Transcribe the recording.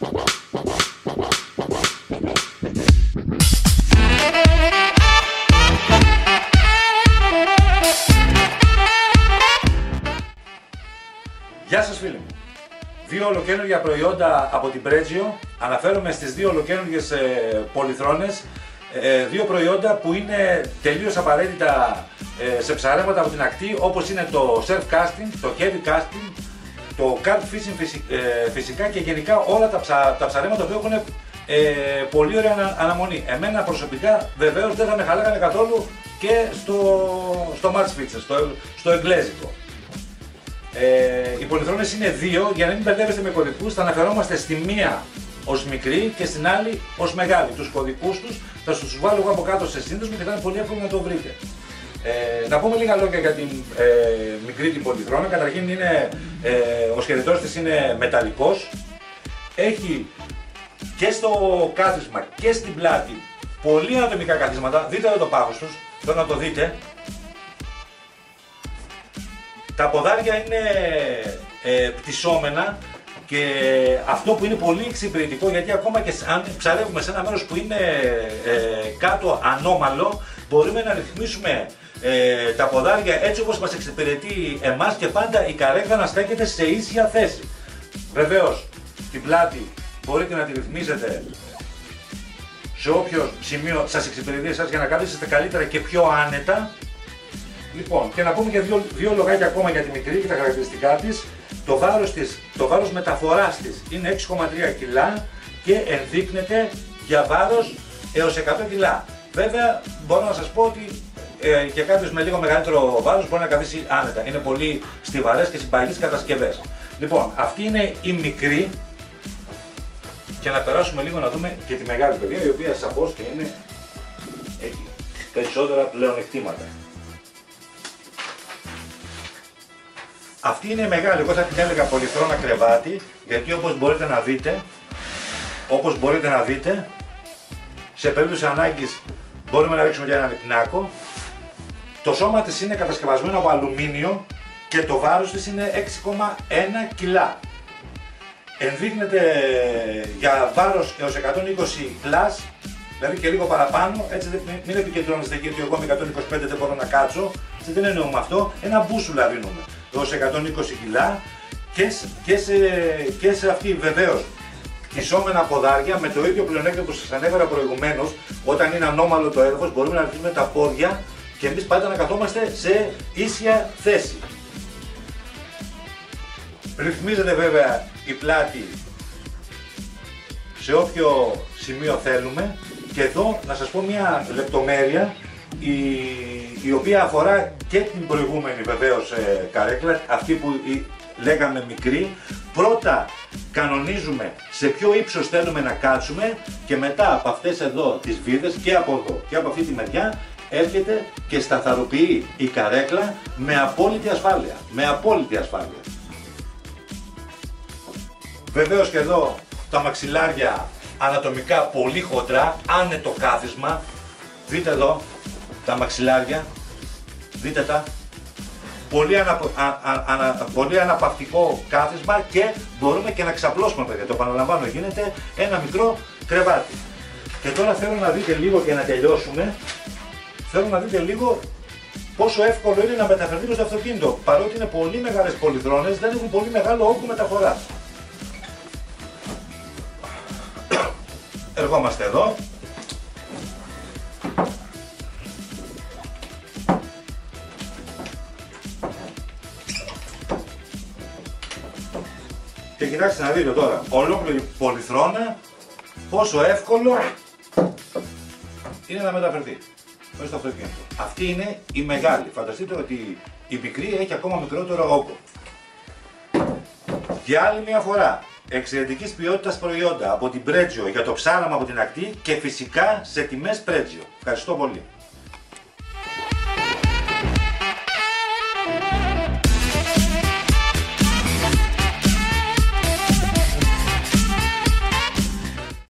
Γεια σας φίλοι μου! Δύο ολοκαίνουργια προϊόντα από την Πρέτζιο. Αναφέρομαι στις δύο ολοκαίνουργιες πολυθρόνες. Δύο προϊόντα που είναι τελείως απαραίτητα σε ψαρέματα από την ακτή, όπως είναι το surf casting, το heavy casting, το carp fishing φυσικά και γενικά όλα τα ψαρέματα που έχουν πολύ ωραία αναμονή. Εμένα προσωπικά βεβαίως δεν θα με χαλάγανε καθόλου και στο match fixer, στο εγγλέζικο. Οι πολυθρόνες είναι δύο, για να μην μπερδεύεστε με κωδικούς, θα αναφερόμαστε στη μία ως μικρή και στην άλλη ως μεγάλη. Τους κωδικούς τους θα τους βάλω εγώ από κάτω σε σύνδεσμο και θα είναι πολύ εύκολο να το βρείτε. Να πούμε λίγα λόγια για την μικρή την πολυθρόνα. Καταρχήν ο σχεδιατός της είναι μεταλλικός. Έχει και στο κάθισμα και στην πλάτη πολύ ανατομικά καθίσματα. Δείτε εδώ το πάχος τους, θέλω να το δείτε. Τα ποδάρια είναι πτυσσόμενα και αυτό που είναι πολύ εξυπηρετικό, γιατί ακόμα και αν ψαρεύουμε σε ένα μέρος που είναι κάτω ανώμαλο, μπορούμε να ρυθμίσουμε τα ποδάρια έτσι όπως μας εξυπηρετεί εμάς και πάντα η καρέκλα να στέκεται σε ίσια θέση. Βεβαίως, την πλάτη μπορείτε να τη ρυθμίσετε σε όποιο σημείο σας εξυπηρετεί εσάς για να καλύψετε καλύτερα και πιο άνετα. Λοιπόν, και να πούμε και δύο λογάκια ακόμα για τη μικρή και τα χαρακτηριστικά της. Το βάρος μεταφοράς της είναι 6,3 κιλά και ενδείκνεται για βάρος έως 100 κιλά. Βέβαια, μπορώ να σας πω ότι και κάποιος με λίγο μεγαλύτερο βάρος μπορεί να καθίσει άνετα. Είναι πολύ στιβαρές και συμπαγείς κατασκευές. Λοιπόν, αυτή είναι η μικρή και να περάσουμε λίγο να δούμε και τη μεγάλη παιδιά, η οποία σαφώς και έχει περισσότερα πλεονεκτήματα. Αυτή είναι μεγάλη, εγώ θα την έλεγα πολυθρόνα κρεβάτι, γιατί όπως μπορείτε να δείτε, σε περίπτωση ανάγκης μπορούμε να ρίξουμε και έναν πινάκο. Το σώμα της είναι κατασκευασμένο από αλουμίνιο και το βάρος της είναι 6,1 κιλά. Ενδείκνεται για βάρος έως 120 πλάς, δηλαδή και λίγο παραπάνω, έτσι μην επικεντρώνεστε εκεί ότι εγώ με 125 δεν μπορώ να κάτσω, δεν εννοούμε αυτό, ένα μπούσουλα δίνουμε. Έως 120 κιλά και σε αυτή βεβαίως πτυσσόμενα ποδάρια με το ίδιο πλεονέκτημα που σας ανέφερα προηγουμένως. Όταν είναι ανώμαλο το έδαφος μπορούμε να ρυθμίσουμε τα πόδια και εμείς πάντα να καθόμαστε σε ίσια θέση. Ρυθμίζεται βέβαια η πλάτη σε όποιο σημείο θέλουμε και εδώ να σας πω μια λεπτομέρεια η οποία αφορά και την προηγούμενη βεβαίως καρέκλα, αυτή που λέγαμε μικρή. Πρώτα κανονίζουμε σε ποιο ύψος θέλουμε να κάτσουμε και μετά από αυτές εδώ τις βίδες και από εδώ και από αυτή τη μεριά έρχεται και σταθεροποιεί η καρέκλα με απόλυτη ασφάλεια. Βεβαίως και εδώ τα μαξιλάρια ανατομικά πολύ χοντρά, άνετο κάθισμα. Δείτε εδώ τα μαξιλάρια, δείτε τα, πολύ αναπαυτικό κάθισμα και μπορούμε και να ξαπλώσουμε παιδιά, το επαναλαμβάνω, γίνεται ένα μικρό κρεβάτι. Και τώρα θέλω να δείτε λίγο και να τελειώσουμε, θέλω να δείτε λίγο πόσο εύκολο είναι να μεταφερθεί στο αυτοκίνητο. Παρότι είναι πολύ μεγάλες πολυθρόνες, δεν έχουν πολύ μεγάλο όγκο μεταφοράς. Ερχόμαστε εδώ. Και κοιτάξτε να δείτε τώρα, ολόκληρη πολυθρόνα, πόσο εύκολο είναι να μεταφερθεί μέσα στο αυτοκίνητο. Αυτή είναι η μεγάλη. Φανταστείτε ότι η μικρή έχει ακόμα μικρότερο όγκο. Για άλλη μια φορά, εξαιρετικής ποιότητας προϊόντα από την Πρέτζιο για το ψάραμα από την ακτή και φυσικά σε τιμές Πρέτζιο. Ευχαριστώ πολύ.